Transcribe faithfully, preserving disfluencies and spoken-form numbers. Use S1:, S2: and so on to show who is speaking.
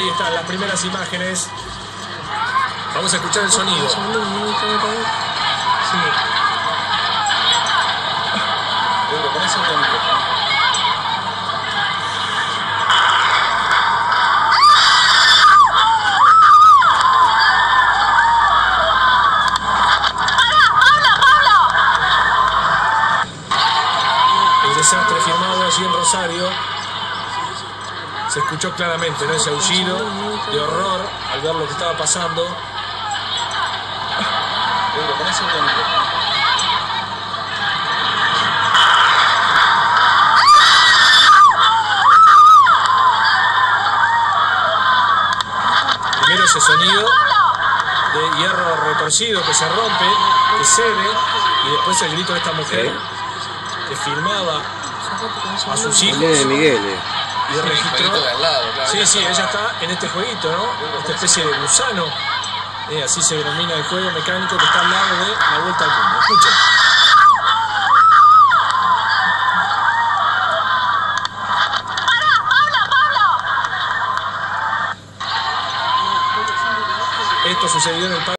S1: Ahí están las primeras imágenes. Vamos a escuchar el sonido. Sí. El desastre filmado allí en Rosario. Se escuchó claramente, ¿no? Ese aullido de horror al ver lo que estaba pasando. Primero ese sonido de hierro retorcido que se rompe, que cede, y después el grito de esta mujer que filmaba a sus hijos.
S2: De Miguel.
S1: Y registró. Sí, sí, ella está en este jueguito, ¿no? Esta especie de gusano. Eh, así se denomina el juego mecánico que está al lado de La Vuelta al Mundo. Escuchen. Esto sucedió en el